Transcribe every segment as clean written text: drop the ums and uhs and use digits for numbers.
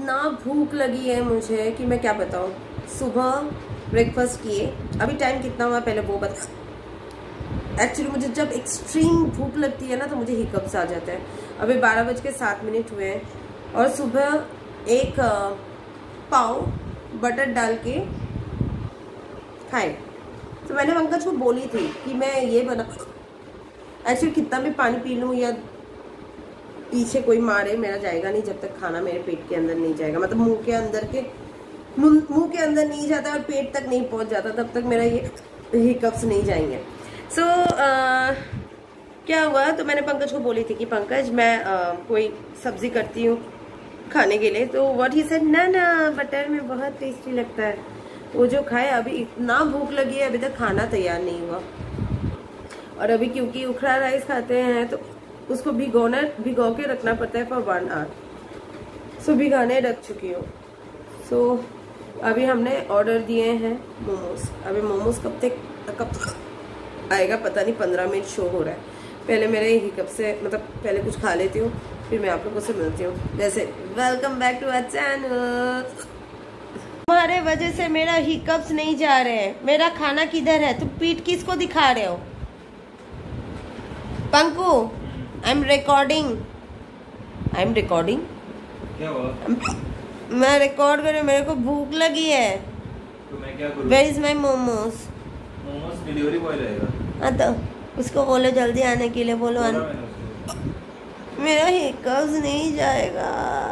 इतना भूख लगी है मुझे कि मैं क्या बताऊँ। सुबह ब्रेकफास्ट किए, अभी टाइम कितना हुआ पहले वो बता। एक्चुअली मुझे जब एक्सट्रीम भूख लगती है ना तो मुझे हिकअप्स आ जाते हैं। अभी 12:07 हुए हैं और सुबह एक पाव बटर डाल के खाए। तो मैंने पंकज को बोली थी कि मैं ये बना, एक्चुअली कितना भी पानी पी लूँ या पीछे कोई मारे मेरा जाएगा नहीं जब तक खाना मेरे पेट के अंदर नहीं जाएगा, मतलब मुंह के अंदर नहीं जाता और पेट तक नहीं पहुंच जाता तब तक मेरा ये हिकअप्स नहीं जाएंगे। सो क्या हुआ, तो मैंने पंकज को बोली थी कि पंकज मैं कोई सब्जी करती हूँ खाने के लिए। तो व्हाट ही सेड, ना बटर में बहुत टेस्टी लगता है। वो जो खाए, अभी इतना भूख लगी है, अभी तक खाना तैयार नहीं हुआ। और अभी क्योंकि उखड़ा राइस खाते हैं तो उसको भिगो के रखना पड़ता है फॉर 1 आवर। सो भिगाने रख चुकी हूँ। सो अभी हमने ऑर्डर दिए हैं मोमोज। अभी मोमोज कब आएगा पता नहीं, 15 मिनट शो हो रहा है। पहले मेरे हिकअप से मतलब पहले कुछ खा लेती हूँ, फिर मैं आप लोगों से मिलती हूँ। जैसे welcome back to our channel. तुम्हारे वजह से मेरा हिकअप्स नहीं जा रहे हैं। मेरा खाना किधर है? तुम पीठ किसको दिखा रहे हो? Panku, I am recording. क्या हुआ? मैं रिकॉर्ड कर रही हूँ, मेरे को भूख लगी है। तो मैं क्या करूँ? Where is my momos? Momos delivery boy लाएगा। हाँ तो उसको बोलो जल्दी आने के लिए, बोलो आने। मेरा हिकअप्स नहीं जाएगा।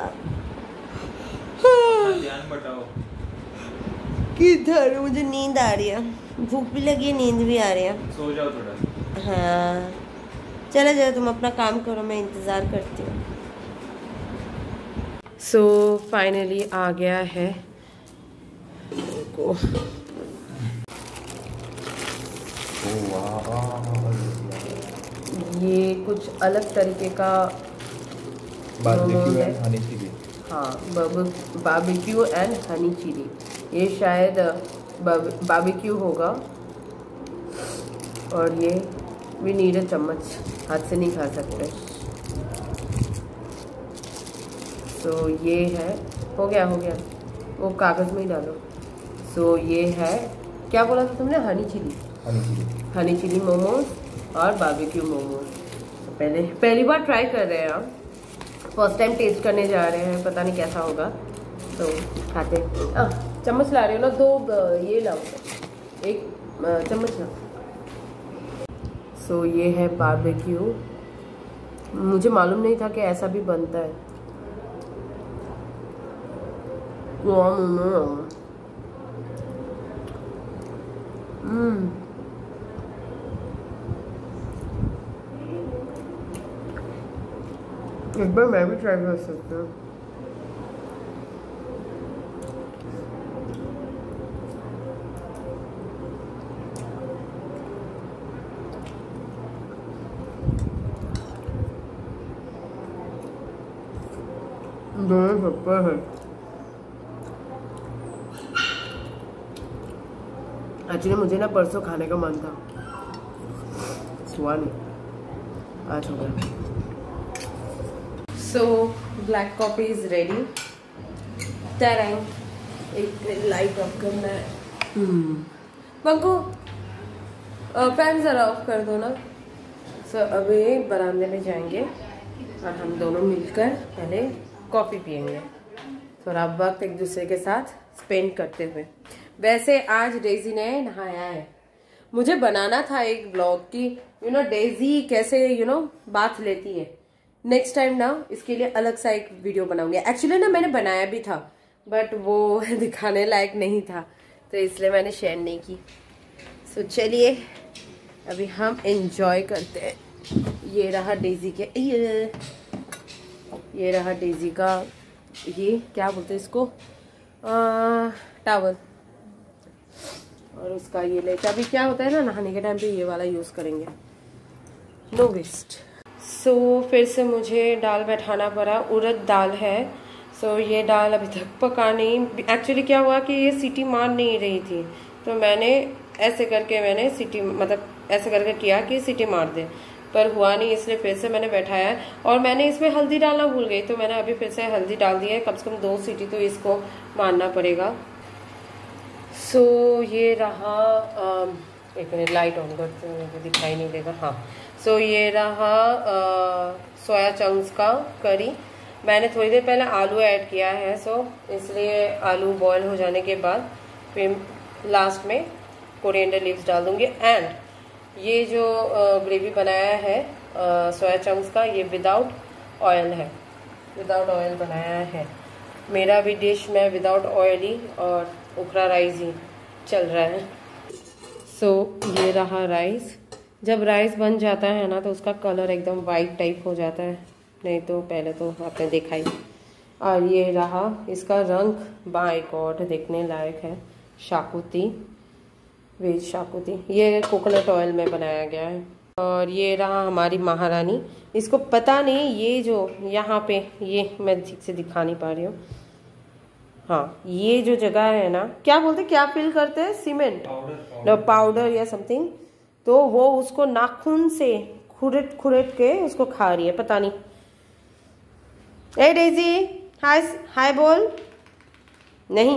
ध्यान बटाओ। किधर? मुझे नींद आ रही है, भूख भी लगी है, नींद भी आ रही है। सो जाओ थोड़ा। हाँ चलो जाओ, तुम अपना काम करो, मैं इंतज़ार करती हूँ। सो फाइनली आ गया है को। ये कुछ अलग तरीके का बारबेक्यू एंड हनी चिली। हाँ, बारबेक्यू एंड हनी चिली। ये शायद बारबेक्यू होगा। और ये वी नीड अ चम्मच, हाथ से नहीं खा सकते। सो ये है, हो गया वो कागज़ में ही डालो। सो ये है, क्या बोला था तुमने? हनी चिली मोमोज और बारबेक्यू मोमोज। तो पहली बार ट्राई कर रहे हैं हम, फर्स्ट टाइम टेस्ट करने जा रहे हैं, पता नहीं कैसा होगा। तो खाते हैं। चम्मच ला रही हो ना, 2 ये लाओ, 1 चम्मच लाओ। सो ये है बारबेक्यू। मुझे मालूम नहीं था कि ऐसा भी बनता है। एक बार मैं भी ट्राई कर सकती हूँ। दोनों सुपर है। एक्चुअली मुझे ना परसों खाने का मन था, हुआ नहीं, आज हो गया। So black coffee is ready. एक लाइट ऑफ करना है। बंकू फैन जरा ऑफ कर दो ना। सो अभी बरामदे में जाएंगे और हम दोनों मिलकर पहले कॉफ़ी पियेंगे, थोड़ा वक्त एक दूसरे के साथ स्पेंड करते हुए। वैसे आज डेजी ने नहाया है। मुझे बनाना था एक ब्लॉग की डेजी कैसे बाथ लेती है। नेक्स्ट टाइम ना इसके लिए अलग सा एक वीडियो बनाऊंगी। एक्चुअली ना मैंने बनाया भी था बट वो दिखाने लायक नहीं था, तो इसलिए मैंने शेयर नहीं की। सो चलिए अभी हम एंजॉय करते हैं। ये रहा डेजी का ये क्या बोलते हैं इसको, टावल। और उसका ये लेके अभी क्या होता है ना, नहाने के टाइम पे ये वाला यूज़ करेंगे, नो वेस्ट। सो फिर से मुझे दाल बैठाना पड़ा। उड़द दाल है। सो ये दाल अभी तक पका नहीं। एक्चुअली क्या हुआ कि ये सीटी मार नहीं रही थी, तो मैंने ऐसे करके सीटी ऐसे करके किया कि सीटी मार दे। पर हुआ नहीं, इसलिए फिर से मैंने बैठाया है। और मैंने इसमें हल्दी डालना भूल गई, तो मैंने अभी फिर से हल्दी डाल दी है। कम से कम 2 सीटी तो इसको मारना पड़ेगा। सो ये रहा, एक मिनट लाइट ऑन करते हैं, मुझे दिखाई नहीं देगा। हाँ, सो ये रहा सोया चंक्स का करी। मैंने थोड़ी देर पहले आलू ऐड किया है, सो इसलिए आलू बॉईल हो जाने के बाद फिर लास्ट में कोरिएंडर लीव्स डाल दूंगी। एंड ये जो ग्रेवी बनाया है सोया चंक्स का, ये विदाउट ऑयल है, विदाउट ऑयल बनाया है। मेरा भी डिश में विदाउट ऑयल ही और उखरा राइस ही चल रहा है। सो ये रहा राइस। जब राइस बन जाता है ना तो उसका कलर एकदम वाइट टाइप हो जाता है, नहीं तो पहले तो आपने देखा ही। और ये रहा इसका रंग, बाय गॉड देखने लायक है। शाकुती, वेज शाकुती, ये कोकोनट ऑयल में बनाया गया है। और ये रहा हमारी महारानी। इसको पता नहीं, ये जो यहाँ पे, ये मैं ठीक से दिखा नहीं पा रही हूँ। हाँ, ये जो जगह है ना, क्या बोलते, क्या फिल करते हैं, सीमेंट, पाउडर या समथिंग, तो वो उसको नाखून से खुरट खुरट के उसको खा रही है, पता नहीं। ए डेजी, हाय हाय बोल। नहीं।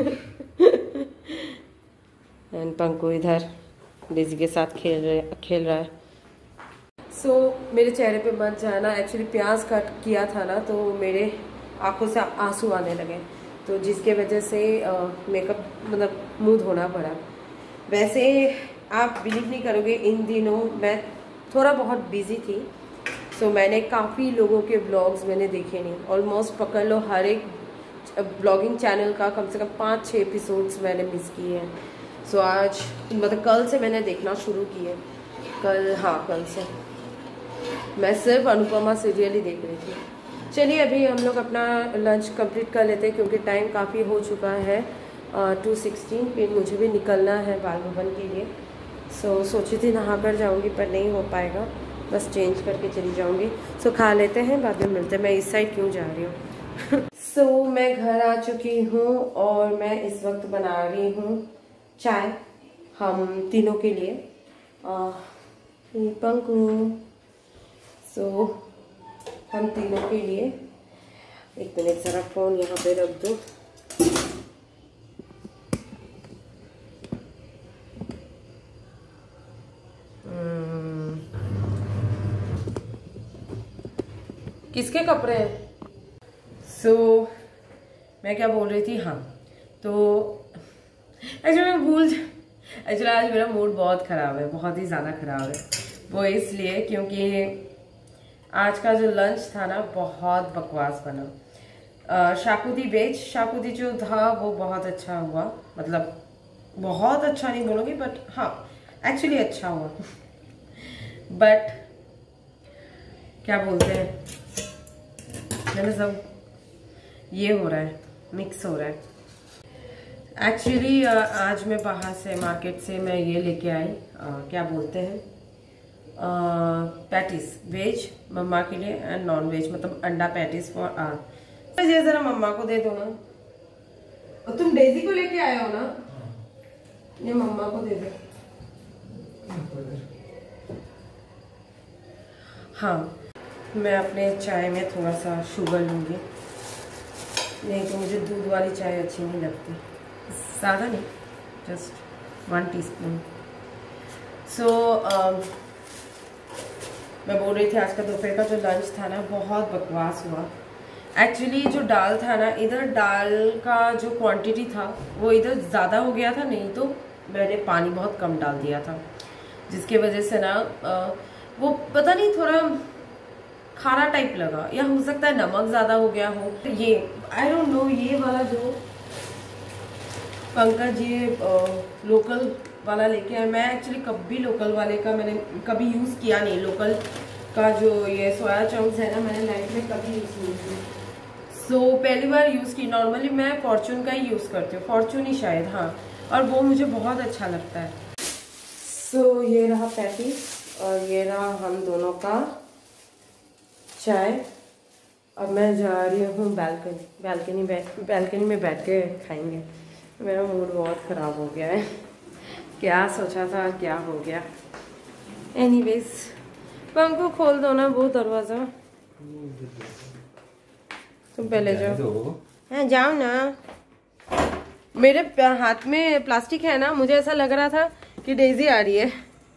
एंड पंकु इधर डेजी के साथ खेल रहा है। सो मेरे चेहरे पे मत जाना, एक्चुअली प्याज कट किया था ना, तो मेरे आंखों से आंसू आने लगे, तो जिसके वजह से मेकअप मतलब मुंह धोना पड़ा। वैसे आप बिलीव नहीं करोगे, इन दिनों मैं थोड़ा बहुत बिजी थी, सो मैंने काफ़ी लोगों के ब्लॉग्स मैंने देखे नहीं। ऑलमोस्ट पकड़ लो हर एक ब्लॉगिंग चैनल का कम से कम 5-6 एपिसोड्स मैंने मिस किए हैं। सो आज मतलब कल से मैंने देखना शुरू किए, कल से मैं सिर्फ अनुपमा सीरियल ही देख रही थी। चलिए अभी हम लोग अपना लंच कंप्लीट कर लेते हैं, क्योंकि टाइम काफ़ी हो चुका है 2:16। फिर मुझे भी निकलना है बाल भवन के लिए। सो सोची थी नहा कर जाऊँगी, पर नहीं हो पाएगा, बस चेंज करके चली जाऊँगी। सो खा लेते हैं, बाद में मिलते हैं। मैं इस साइड क्यों जा रही हूँ। सो मैं घर आ चुकी हूँ और मैं इस वक्त बना रही हूँ चाय हम तीनों के लिए। पंकु, सो हम तीनों के लिए। एक मिनट ज़रा फ़ोन यहाँ पे रख दूँ। किसके कपड़े हैं? सो मैं क्या बोल रही थी, हाँ, तो एक्चुअली आज मेरा मूड बहुत ख़राब है, बहुत ही ज़्यादा ख़राब है। वो इसलिए क्योंकि आज का जो लंच था ना, बहुत बकवास बना। शाकुती जो था वो बहुत अच्छा हुआ, मतलब बहुत अच्छा नहीं बोलूँगी, बट हाँ एक्चुअली अच्छा हुआ। बट क्या बोलते हैं, मैंने सब ये हो रहा है, मिक्स हो रहा है। एक्चुअली आज मैं बाहर से मार्केट से मैं ये लेके आई, क्या बोलते हैं, पैटीज, वेज मम्मा के लिए एंड नॉन वेज, मतलब अंडा पैटीज फॉर ये जरा मम्मा को दे दो ना। और तुम डेजी को लेके आए हो ना, ये मम्मा को दे दो। हाँ, मैं अपने चाय में थोड़ा सा शुगर लूँगी, नहीं तो मुझे दूध वाली चाय अच्छी नहीं लगती, ज़्यादा नहीं, जस्ट 1 टीस्पून। सो मैं बोल रही थी आज का दोपहर का जो लंच था ना, बहुत बकवास हुआ। एक्चुअली जो दाल था ना, इधर दाल का जो क्वांटिटी था वो इधर ज़्यादा हो गया था, नहीं तो मैंने पानी बहुत कम डाल दिया था, जिसके वजह से ना वो पता नहीं थोड़ा खारा टाइप लगा, या हो सकता है नमक ज़्यादा हो गया हो। ये आई डोंट नो, ये वाला जो पंकज ये लोकल वाला लेके आए, मैं एक्चुअली कभी लोकल वाले का मैंने कभी यूज़ किया नहीं। लोकल का जो ये सोया चंक्स है ना, मैंने लाइफ में कभी यूज़ नहीं किया। सो पहली बार यूज़ की। नॉर्मली मैं फॉर्चून का ही यूज़ करती हूँ, फॉर्चून ही शायद, हाँ, और वो मुझे बहुत अच्छा लगता है। सो ये रहा पैटीज और ये रहा हम दोनों का चाय। अब मैं जा रही हूँ बैल्कनी में बैठ के खाएंगे। मेरा मूड बहुत ख़राब हो गया है, क्या सोचा था क्या हो गया। एनीवेज पंखो खोल दो ना वो दरवाजा। तुम पहले जाओ। हाँ जाओ ना। मेरे हाथ में प्लास्टिक है ना, मुझे ऐसा लग रहा था कि डेजी आ रही है।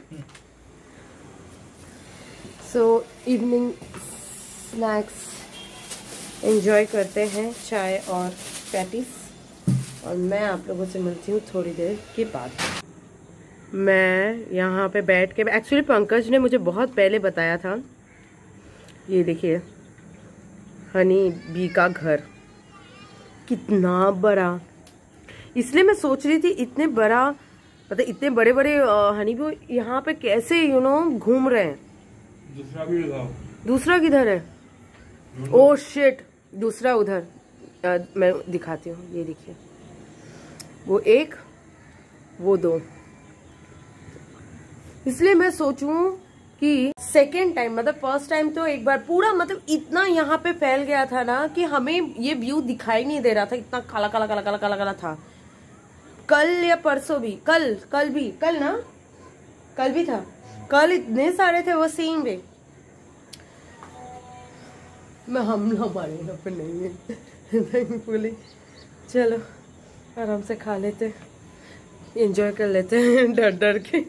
सो इवनिंग स्नैक्स एंजॉय करते हैं, चाय और पैटीज, और मैं आप लोगों से मिलती हूँ थोड़ी देर के बाद। मैं यहाँ पे बैठ के, एक्चुअली पंकज ने मुझे बहुत पहले बताया था, ये देखिए हनी बी का घर कितना बड़ा। इसलिए मैं सोच रही थी इतने बड़ा, मतलब इतने बड़े बड़े हनी बी यहाँ पे कैसे घूम रहे हैं। दूसरा भी लगाओ। दूसरा किधर है? ओह शिट, दूसरा उधर। मैं दिखाती हूँ, ये देखिए, वो एक, वो दो। इसलिए मैं सोचूं कि सेकेंड टाइम, मतलब फर्स्ट टाइम तो एक बार पूरा, मतलब इतना यहाँ पे फैल गया था ना कि हमें ये व्यू दिखाई नहीं दे रहा था, इतना काला काला काला काला काला काला था। कल या परसों भी, कल भी था। कल इतने सारे थे वो सीन में। मैं हमारे यहाँ पे नहीं है थैंकफुली। चलो आराम से खा लेते, एंजॉय कर लेते हैं डर डर के।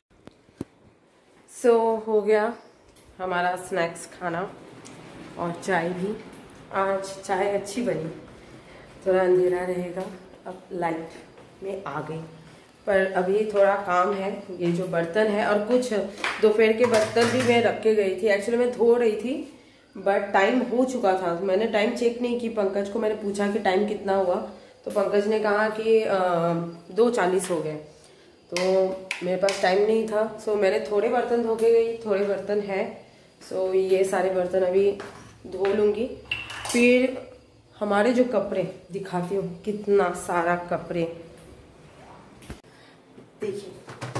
सो हो गया हमारा स्नैक्स खाना और चाय भी। आज चाय अच्छी बनी, थोड़ा अंधेरा रहेगा, अब लाइट में आ गई, पर अभी थोड़ा काम है। ये जो बर्तन है और कुछ दोपहर के बर्तन भी मैं रख के गई थी, एक्चुअली मैं धो रही थी बट टाइम हो चुका था। मैंने टाइम चेक नहीं की, पंकज को मैंने पूछा कि टाइम कितना हुआ, तो पंकज ने कहा कि 2:40 हो गए, तो मेरे पास टाइम नहीं था। सो मैंने थोड़े बर्तन धो के गई, थोड़े बर्तन है। सो ये सारे बर्तन अभी धो लूँगी। फिर हमारे जो कपड़े दिखाती हूँ, कितना सारा कपड़े देखिए,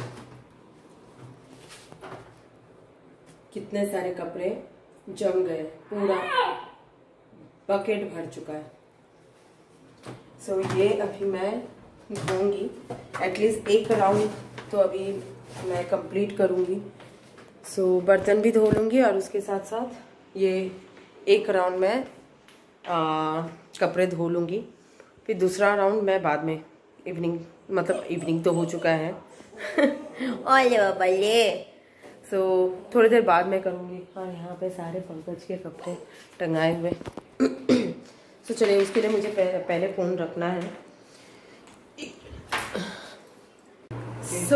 कितने सारे कपड़े जम गए, पूरा बकेट भर चुका है। सो ये अभी मैं धोऊंगी, एटलीस्ट एक राउंड तो अभी मैं कंप्लीट करूंगी। सो बर्तन भी धो लूँगी और उसके साथ साथ ये एक राउंड मैं कपड़े धो लूँगी। फिर दूसरा राउंड मैं बाद में, इवनिंग तो हो चुका है ओले बल्ले। सो थोड़ी देर बाद में करूँगी। और यहाँ पे सारे पंकज के कपड़े टंगाए हुए सो चलिए, उसके लिए मुझे पहले फ़ोन रखना है। सो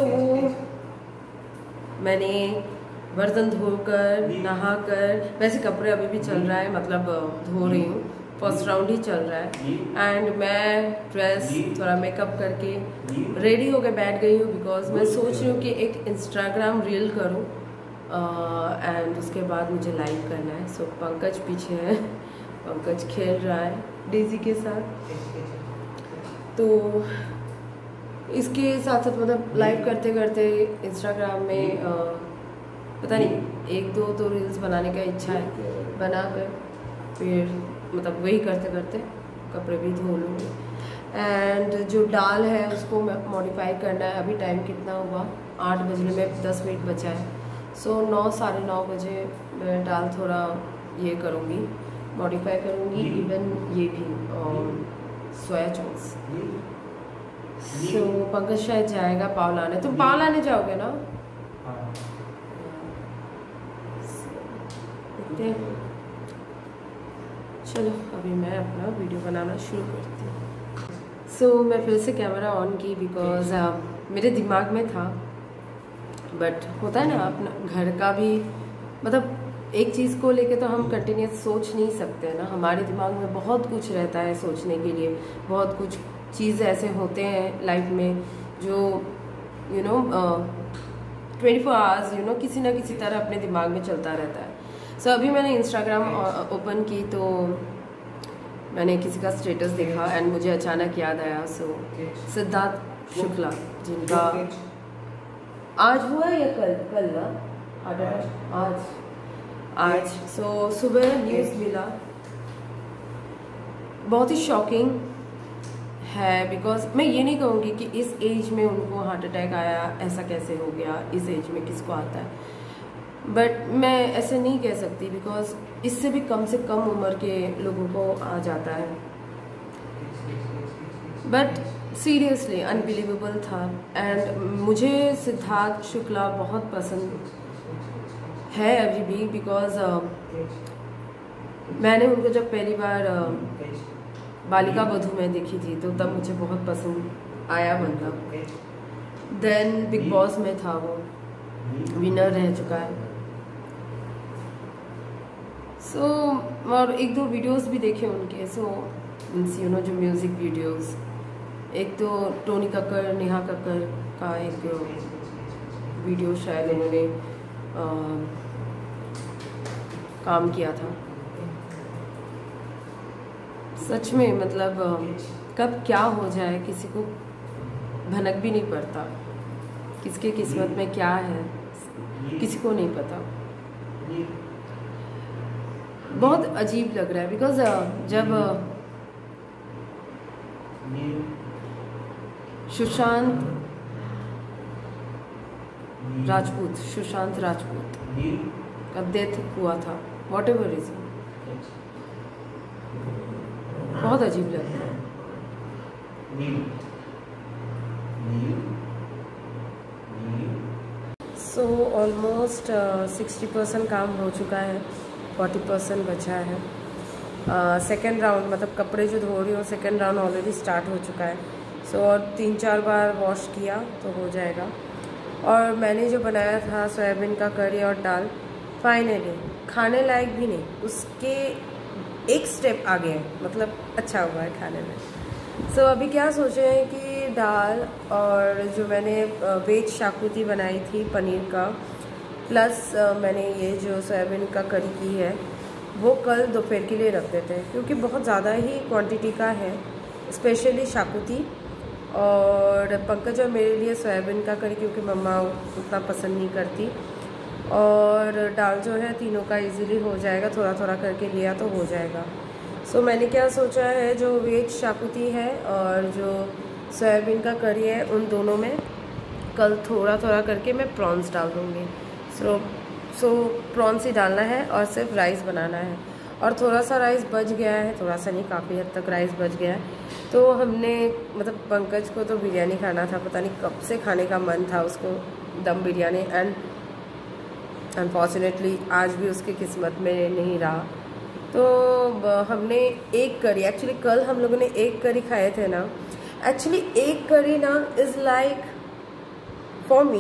मैंने बर्तन धोकर नहाकर, वैसे कपड़े अभी भी चल रहा है, मतलब धो रही हूँ, फर्स्ट राउंड ही चल रहा है। एंड मैं ड्रेस थोड़ा मेकअप करके रेडी होकर बैठ गई हूँ, बिकॉज मैं सोच रही हूँ कि एक इंस्टाग्राम रील करूँ एंड उसके बाद मुझे लाइव करना है। सो पंकज पीछे है, पंकज खेल रहा है डेजी के साथ। तो इसके साथ साथ मतलब लाइव करते करते इंस्टाग्राम में पता नहीं 1-2 तो रील्स बनाने का इच्छा है, बनाकर फिर मतलब वही करते करते कपड़े भी धो लूँगी। एंड जो डाल है उसको मॉडिफाई करना है। अभी टाइम कितना हुआ, 8 बजने में 10 मिनट बचा है। सो 9 साढ़े 9 बजे मैं दाल थोड़ा ये करूँगी, मॉडिफाई करूँगी, इवन ये भी सोया चंक्स। सो पंकज शायद जाएगा पाव लाने, तुम पाव लाने जाओगे ना? देखते हैं। चलो अभी मैं अपना वीडियो बनाना शुरू करती हूँ। सो मैं फिर से कैमरा ऑन की, बिकॉज मेरे दिमाग में था, बट होता है ना अपना घर का भी, मतलब एक चीज़ को लेके तो हम कंटिन्यूस सोच नहीं सकते ना, हमारे दिमाग में बहुत कुछ रहता है सोचने के लिए, बहुत कुछ चीज़ ऐसे होते हैं लाइफ में जो 24 आवर्स किसी ना किसी तरह अपने दिमाग में चलता रहता है। सो अभी मैंने इंस्टाग्राम ओपन की तो मैंने किसी का स्टेटस देखा एंड मुझे अचानक याद आया। सो सिद्धार्थ शुक्ला, जिनका आज हुआ या कल ना हार्ट अटैक, आज सो सुबह न्यूज़ मिला, बहुत ही शॉकिंग है। बिकॉज मैं ये नहीं कहूँगी कि इस एज में उनको हार्ट अटैक आया, ऐसा कैसे हो गया, इस एज में किसको आता है। बट मैं ऐसे नहीं कह सकती बिकॉज इससे भी कम से कम उम्र के लोगों को आ जाता है। बट सीरियसली अनबिलीवेबल था। एंड मुझे सिद्धार्थ शुक्ला बहुत पसंद है अभी भी बिकॉज मैंने उनको जब पहली बार बालिका वधू में देखी थी तो तब मुझे बहुत पसंद आया बंदा। देन बिग बॉस में था, वो विनर रह चुका है। सो और एक दो वीडियोस भी देखे उनके। सो मीन्स यू नो जो म्यूज़िक वीडियोस, एक तो टोनी कक्कर नेहा कक्कर का एक वीडियो शायद उन्होंने काम किया था। सच में मतलब कब क्या हो जाए किसी को भनक भी नहीं पड़ता, किसके किस्मत में क्या है किसी को नहीं पता। बहुत अजीब लग रहा है बिकॉज जब सुशांत राजपूत का डेथ हुआ था, वॉट एवर रीजन, बहुत अजीब लगता है। सो ऑलमोस्ट 60% काम हो चुका है, 40% बचा है। सेकेंड राउंड मतलब कपड़े जो धो रही हूँ सेकेंड राउंड ऑलरेडी स्टार्ट हो चुका है। सो और 3-4 बार वॉश किया तो हो जाएगा। और मैंने जो बनाया था सोयाबीन का करी और दाल, फाइनली खाने लायक भी नहीं, उसके एक स्टेप आगे है, मतलब अच्छा हुआ है खाने में। सो अभी क्या सोचे हैं कि दाल और जो मैंने वेज शाकुती बनाई थी पनीर का, प्लस मैंने ये जो सोयाबीन का करी की है वो कल दोपहर के लिए रख देते हैं क्योंकि बहुत ज़्यादा ही क्वांटिटी का है, स्पेशली शाकुती। और पंकज और मेरे लिए सोयाबीन का करी क्योंकि मम्मा उतना पसंद नहीं करती। और दाल जो है तीनों का इजीली हो जाएगा, थोड़ा थोड़ा करके लिया तो हो जाएगा। सो मैंने क्या सोचा है, जो वेज शाकुती है और जो सोयाबीन का करी है उन दोनों में कल थोड़ा थोड़ा करके मैं प्रॉन्स डाल दूँगी। सो प्रॉन्स ही डालना है और सिर्फ राइस बनाना है। और थोड़ा सा राइस बच गया है, थोड़ा सा नहीं काफ़ी हद तक राइस बच गया है। तो हमने मतलब पंकज को तो बिरयानी खाना था, पता नहीं कब से खाने का मन था उसको दम बिरयानी, एंड अनफॉर्चुनेटली आज भी उसकी किस्मत में नहीं रहा। तो हमने एक करी, एक्चुअली कल हम लोगों ने एक करी खाए थे ना। एक्चुअली एक करी ना is like for me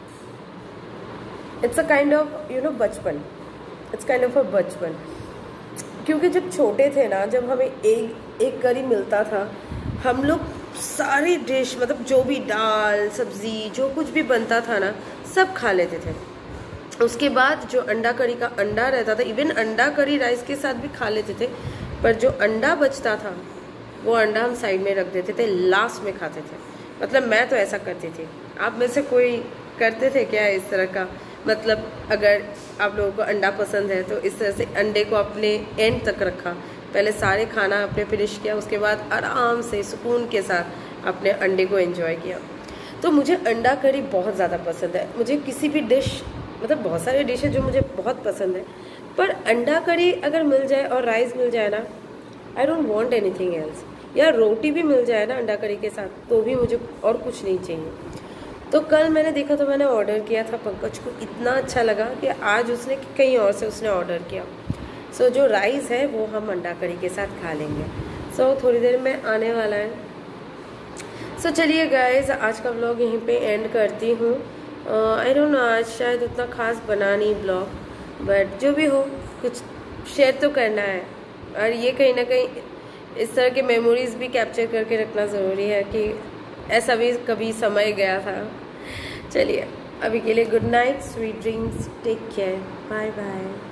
it's a kind of you know बचपन, इट्स काइंड ऑफ अ बचपन। क्योंकि जब छोटे थे ना, जब हमें एक करी मिलता था, हम लोग सारी डिश मतलब जो भी दाल सब्ज़ी जो कुछ भी बनता था ना सब खा लेते थे। उसके बाद जो अंडा करी का अंडा रहता था, इवन अंडा करी राइस के साथ भी खा लेते थे, पर जो अंडा बचता था वो अंडा हम साइड में रख देते थे, लास्ट में खाते थे। मतलब मैं तो ऐसा करती थी। आप में से कोई करते थे क्या इस तरह का? मतलब अगर आप लोगों को अंडा पसंद है तो इस तरह से अंडे को अपने एंड तक रखा, पहले सारे खाना आपने फिनिश किया, उसके बाद आराम से सुकून के साथ अपने अंडे को एंजॉय किया। तो मुझे अंडा करी बहुत ज़्यादा पसंद है। मुझे किसी भी डिश मतलब बहुत सारे डिश है जो मुझे बहुत पसंद है, पर अंडा करी अगर मिल जाए और राइस मिल जाए ना, I don't want anything else. या रोटी भी मिल जाए ना अंडा करी के साथ तो भी मुझे और कुछ नहीं चाहिए। तो कल मैंने देखा तो मैंने ऑर्डर किया था, पंकज को इतना अच्छा लगा कि आज उसने कहीं और से उसने ऑर्डर किया। सो जो राइस है वो हम अंडा करी के साथ खा लेंगे। सो थोड़ी देर में आने वाला है। सो चलिए गाइस, आज का व्लॉग यहीं पे एंड करती हूँ। आई डोंट नो, आज शायद उतना खास बना नहीं ब्लॉग, बट जो भी हो कुछ शेयर तो करना है। और ये कहीं ना कहीं इस तरह के मेमोरीज भी कैप्चर करके रखना ज़रूरी है कि ऐसा भी कभी समय गया था। चलिए अभी के लिए good night, sweet dreams, take care, bye bye.